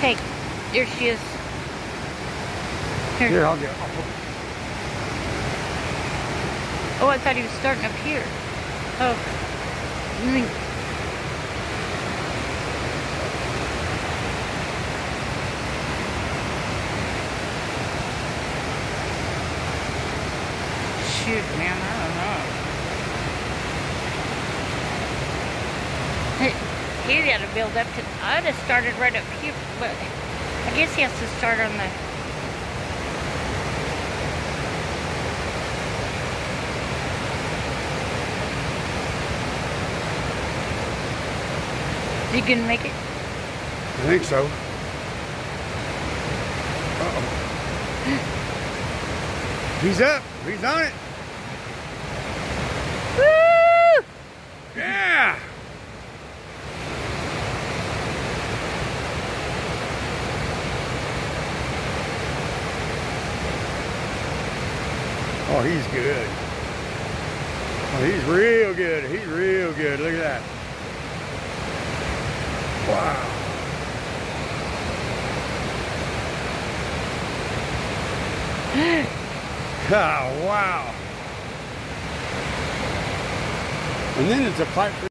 Hey, there she is. Here, I'll get it. Oh, I thought he was starting up here. Oh. Shoot, man, I don't know. He got to build up to. I'd have started right up here, but I guess he has to start on the. You can make it? I think so. Uh-oh. He's up. He's on it. Woo! Yeah! Oh, he's good. Oh, he's real good. He's real good. Look at that. Wow. Oh, wow. And then it's a fight for